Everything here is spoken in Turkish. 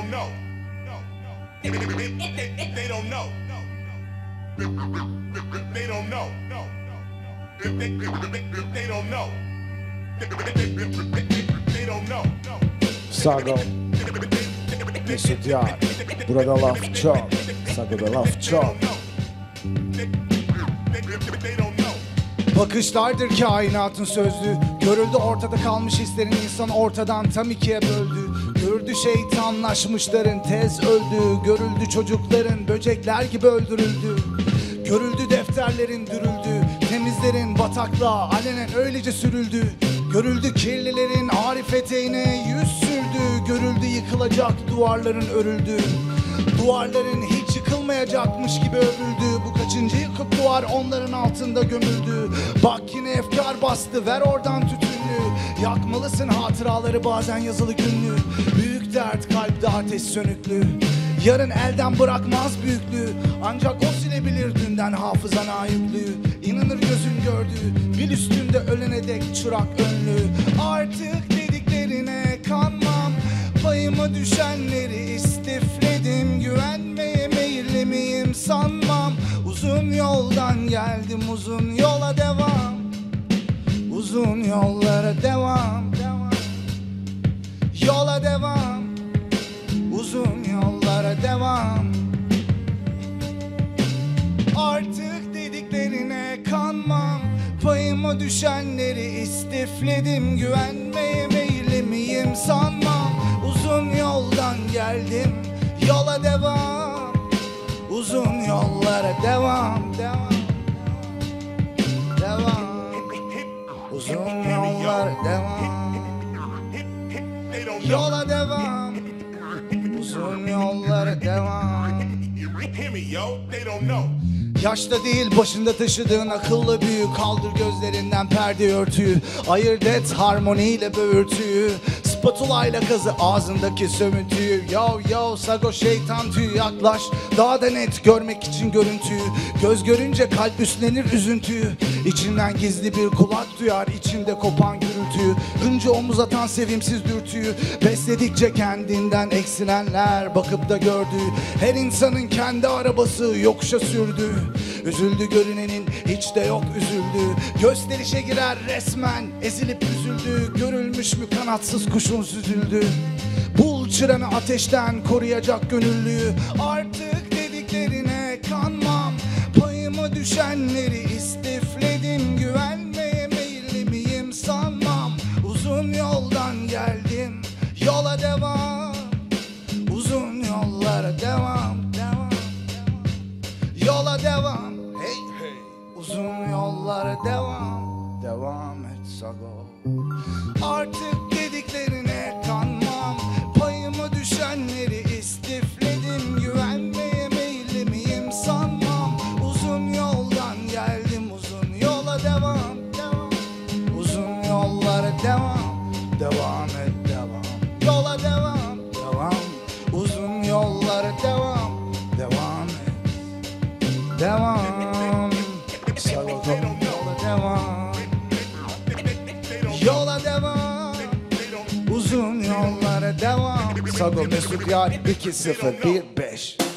don't know. They don't know. They don't know. They don't know. They don't know. Sago, Mesut Yar. Burada laf çok, Sago'da laf çok. Bakışlardır kainatın sözlüğü. Görüldü ortada kalmış hislerin, insan ortadan tam ikiye böldü. Görüldü şeytanlaşmışların tez öldü. Görüldü çocukların böcekler gibi öldürüldü. Görüldü defterlerin dürüldü. Temizlerin bataklığa alenen öylece sürüldü. Görüldü kirlilerin arif eteğine yüz sürdü. Görüldü yıkılacak duvarların örüldü. Duvarların hiç yıkılmayacakmış gibi övüldü. Bu kaçıncı yıkık duvar onların altında gömüldü. Bak yine efkar bastı, ver oradan tütünlü. Yakmalısın hatıraları, bazen yazılı günlü. Büyük dert kalpte ateş sönüklü. Yarın elden bırakmaz büyüklüğü. Ancak o silebilir dünden hafızana yüklüğü. İnanır gözün gördüğü, bil üstünde ölene dek çırak önlü. Artık dediklerine kanmam, payıma düşenleri istifledim. Güvenmeye meyilli miyim sanmam. Uzun yoldan geldim, uzun yola devam. Uzun yollara devam. Yola devam. Uzun yollara devam. Artık dediklerine kanmam, payıma düşenleri istifledim. Güvenmeye meyilli miyim sanmam. Uzun yoldan geldim, yola devam. Uzun yollara devam. Uzun yollara devam. Yola devam. Uzun yollara devam. Yaşta değil başında taşıdığın akıllı büyü. Kaldır gözlerinden perde örtüyü. Ayırt et harmoniyle böğürtüyü. Spatula ile kazı ağzındaki sömüntüyü. Yo yo Sago şeytan tüyü, yaklaş daha da net görmek için görüntüyü. Göz görünce kalp üstlenir üzüntüyü. İçinden gizli bir kulak duyar, içinde kopan gürültüyü. Önce omuz atan sevimsiz dürtüyü. Besledikçe kendinden eksilenler bakıp da gördüğü. Her insanın kendi arabası yokuşa sürdü. Üzüldü görünenin hiç de yok üzüldü. Gösterişe girer resmen ezilip üzüldü. Görülmüş mü kanatsız kuşun süzüldü. Bul çıranı ateşten koruyacak gönüllüyü. Artık dediklerine kanmam, payıma düşenleri istifledim. Güvenmeye meyilli miyim sanmam. Uzun yoldan geldim, yola devam. Uzun yollara devam. Yola devam, hey. Uzun yollara devam. Devam et Sago. Artık dediklerine kanmam, payıma düşenleri istifledim. Güvenmeye meyilli miyim sanmam. Uzun yoldan geldim, uzun yola devam. Uzun yollara devam. Devam et devam. Yola devam. Uzun yollara devam. Devam et. Devam. Sago yola devam. Yola devam. Uzun yollara devam. Sago Mesut Yar 2015.